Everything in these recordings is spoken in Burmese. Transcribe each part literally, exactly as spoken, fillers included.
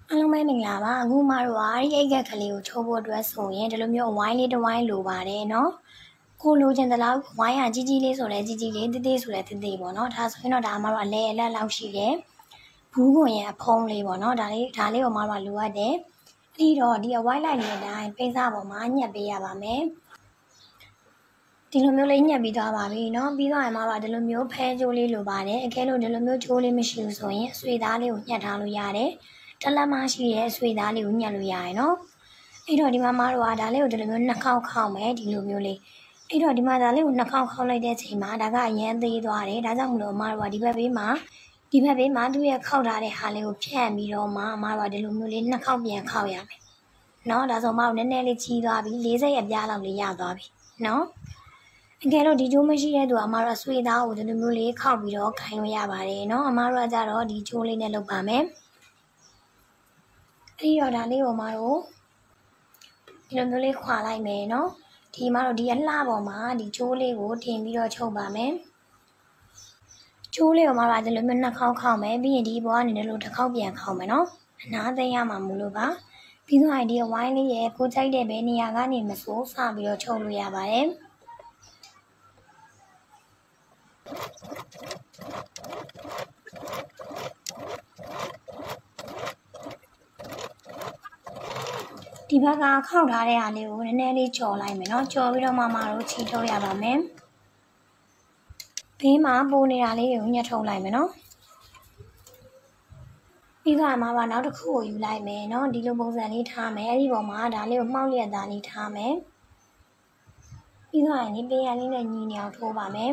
အားလုံးပဲမင်္ဂလာပါအခုမှတော့အဲ့ဒီအိတ်ကက်ကလေးကိုချိုးဖို့အတွက်ဆိုရင်ဒီလိုမျိုးအဝိုင်းလေးတစ်ဝိုင်းလိုပါတယ်နော်ကိုလိုချင်တဲ့လောက်ဝိုင်းရကြီးကြီးလေးဆိုလဲကြီးကြီးလေးတိတိဆိုလဲတိတိပေါ့နော်ဒါဆိုရင်တော့ဒါမှတော့အလဲအလက်လောက်ရှိတယ်ဘူးခွန်ရဲ့အဖုံးလေးပေါ့နော်ဒါလေးဒါလေးကိုမှတော့လိုအပ်တယ်အဲ့ဒီတော့ဒီအဝိုင်းလိုက်နေတဲ့အတိုင်းပိတ်စားပေါ်မှာညှက်ပေးရပါမယ်ဒီလိုမျိုးလေးညှက်ပြီးသွားပါပြီเนาะပြီးတော့ရင်မှတော့ဒီလိုမျိုးဖဲကြိုးလေးလိုပါတယ်အကဲလို့ဒီလိုမျိုးကြိုးလေးမရှိဘူးဆိုရင်အဆွေသားလေးကိုညှက်ထားလို့ရတယ်တလက်မရှိရဲ့အဆွေသားလေးကိုညှက်လို့ရတယ်เนาะအဲ့တော့ဒီမှာမတို့ကဒါလေးကိုဒီလိုမျိုးနှစ်ခေါက်ခေါက်မယ်ဒီလိုမျိုးလေးအဲ့တော့ဒီမှာဒါလေးကိုနှစ်ခေါက်ခေါက်လိုက်တဲ့အချိန်မှာဒါကအရန်သေးသွားတယ်ဒါကြောင့်မလို့အမတို့ကဒီဘက်ဘေးမှာဒီဘက်ဘေးမှာသူ့ရဲ့ခောက်ထားတဲ့ဟာလေးကိုဖြန့်ပြီးတော့မှအမတို့ကဒီလိုမျိုးလေးနှစ်ခေါက်ပြန်ခေါက်ရမယ်เนาะဒါဆိုမှနည်းနည်းလေးကြီးသွားပြီ၄၀ရဲ့ပြားလောက်လေးရသွားပြီเนาะအကယ်လို့ဒီကျိုးမရှိတဲ့သူအမတို့အဆွေသားကိုဒီလိုမျိုးလေးခောက်ပြီးတော့ခိုင်းလို့ရပါတယ်เนาะအမတို့ကကြတော့ဒီကျိုးလေးနဲ့လုပ်ပါမယ်အဲ့တော့ဒါလေးကိုအမတို့ဒီလိုမျိုးလေးခွာလိုက်မယ်เนาะဒီအမတို့ဒီအလှပေါ်မှာဒီကျိုးလေးကိုတင်ပြီးတော့ချုပ်ပါမယ်ကျိုးလေးကိုအမတို့ဒီလိုမျိုးနှစ်ခေါက်ခောက်မယ်ပြီးရင်ဒီဘောကနေလို့တစ်ခေါက်ပြန်ခောက်မယ်เนาะအနားသိမ်းရမှာမလို့ပါပြီးတော့ဒီအဝိုင်းလေးရဲ့ကိုကြိုက်တဲ့ဘယ်နေရာကနေမဆိုးစပြီးတော့ချုပ်လို့ရပါတယ်ဒီဘက်ကခောက်ထားတဲ့ဟာလေးကိုနည်းနည်းလေးကြော်လိုက်မယ်เนาะကြော်ပြီးတော့မှမတို့ချီထုတ်ရပါမယ်ဘေးမှာပိုးနေတာလေးကိုညှက်ထုတ်လိုက်မယ်เนาะပြီးတော့မှပါနောက်တစ်ခုကိုယူလိုက်မယ်เนาะဒီလိုပုံစံလေးထားမယ်အဲ့ဒီပေါ်မှာဒါလေးကိုမှောက်လျက်သားလေးထားမယ်ပြီးတော့ရင်ဒီပေးရလေးနဲ့ညီနေအောင်ထိုးပါမယ်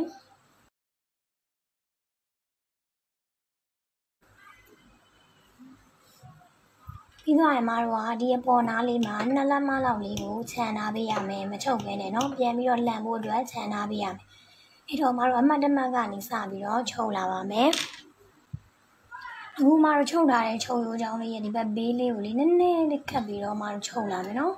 ပြီးတော့ရင်မတို့ကဒီအပေါ်နားလေးမှာနှစ်လက်မလောက်လေးကိုခြံထားပေးရမယ်မချုပ်ဘဲနဲ့เนาะပြန်ပြီးတော့လှန်ဖို့အတွက်ခြံထားပေးရမယ်အဲ့တော့မတို့အမှတ်တမဲ့ကနေစပြီးတော့ချုပ်လာပါမယ်အခုမတို့ချုပ်ထားတဲ့ချုပ်ရိုးချောင်းလေးရဲ့ဒီဘက်ဘေးလေးကိုလေးနည်းနည်းလေးခတ်ပြီးတော့မတို့ချုပ်လာမယ်เนาะ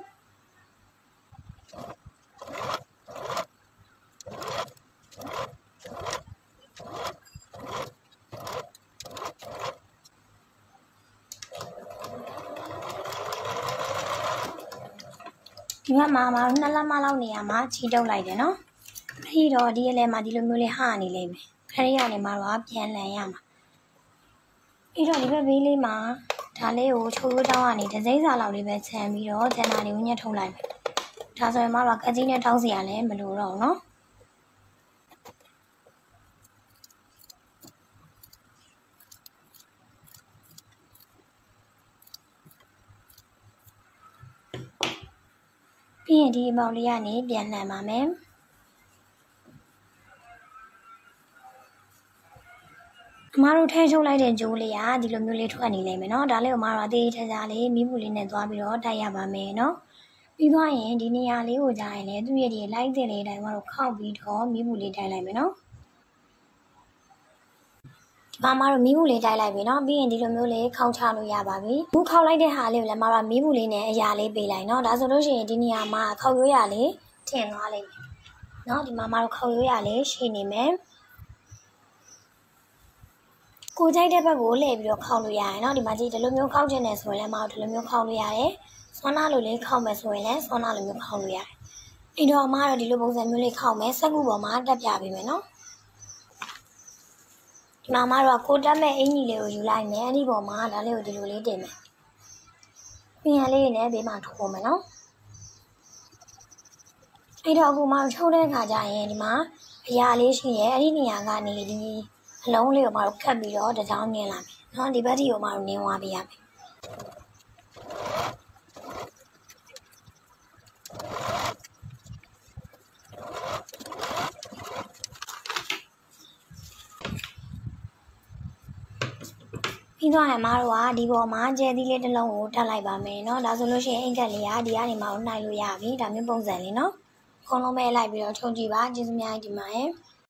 ဒီဘက်မှာမနှစ်လက်မလောက်နေရာမှာချီတုပ်လိုက်တယ်နော်အဲ့ဒီတော့ဒီအလဲမှာဒီလိုမျိုးလေးဟာနေလိမ့်မယ်ခရီးရနေမှာတော့ပြန်လည်ရမှာအဲ့တော့ဒီဘက်ဘေးလေးမှာဒါလေးကိုချိုးချိုးတောင်းကနေဒစိမ့်စာလောက်လေးပဲခြံပြီးတော့ကျန်တာတွေကိုညှက်ထုတ်လိုက်မယ်ဒါဆိုရင်မှတော့ကကြီးနဲ့တောင်းစီရလဲမလိုတော့ဘူးနော်ပြီးရင်ဒီအပေါက်လေးကနေပြန်လှန်ပါမယ်အမတို့ထဲချုပ်လိုက်တဲ့ကြိုးလေးကဒီလိုမျိုးလေးထွက်နေလိမ့်မယ်เนาะဒါလေးကိုအမတို့အသေးချာချာလေးမိဘူးလေးနဲ့သွားပြီးတော့တိုက်ရပါမယ်เนาะပြီးသွားရင်ဒီနေရာလေးကိုကြာရင်လည်းသူ့ရဲ့ဒီလိုက်တဲ့လေးတိုင်းမတို့ခောက်ပြီးတော့မိဘူးလေးတိုက်လိုက်မယ်เนาะဒီမှာမတို့မိဘူးလေးတိုက်လိုက်ပြီเนาะပြီးရင်ဒီလိုမျိုးလေးခောက်ချလို့ရပါပြီဘူးခောက်လိုက်တဲ့ဟာလေးကိုလည်းမတို့မိဘူးလေးနဲ့အရာလေးပေးလိုက်เนาะဒါဆိုလို့ရှိရင်ဒီနေရာမှာခောက်ရိုးရလေးထင်သွားလိမ့်မယ်เนาะဒီမှာမတို့ခောက်ရိုးရလေးရှိနေမယ်ကိုကြိုက်တဲ့ဘက်ကိုလှည့်ပြီးတော့ခောက်လို့ရတယ်เนาะဒီမှာကြည့်ဒီလိုမျိုးခောက်ခြင်းနဲ့ဆိုရင်လည်းမအောင်ဒီလိုမျိုးခောက်လို့ရတယ်ဆွမ်းနာလိုလေးခောက်မယ်ဆိုရင်လည်းဆွမ်းနာလိုမျိုးခောက်လို့ရတယ်အဲ့တော့အမကတော့ဒီလိုပုံစံမျိုးလေးခောက်မယ်စက်ကူပေါ်မှာတက်ပြပေးမယ်เนาะဒီမှာအမတော့ကိုတက်မဲ့အင်ကြီးလေးကိုယူလိုက်မယ်အဲ့ဒီပေါ်မှာဒါလေးကိုဒီလိုလေးတင်မယ်ပြင်ရလေးနဲ့ဘေးမှာထိုးမယ်เนาะအဲ့တော့အခုမှချုပ်တဲ့အခါကျရင်ဒီမှာအရာလေးရှိရဲအဲ့ဒီနေရာကနေဒီအလုံးလေးကိုမတို့ခတ်ပြီးတော့တကြောင်နင်းလာမယ်เนาะဒီဘက်ဒီကိုမတို့နင်းသွားပေးရမယ်ပြီးတော့အမတို့ကဒီပေါ်မှာကျဲသီးလေးတစ်လုံးကိုတက်လိုက်ပါမယ်เนาะဒါဆိုလို့ရှိရင်အိတ်ကက်လေးကဒီကနေမှနှိုက်လို့ရပြီဒါမျိုးပုံစံလေးเนาะအကုန်လုံးပဲလိုက်ပြီးတော့ချုပ်ကြည့်ပါကျေးဇူးများကြီးဒီမှာရယ်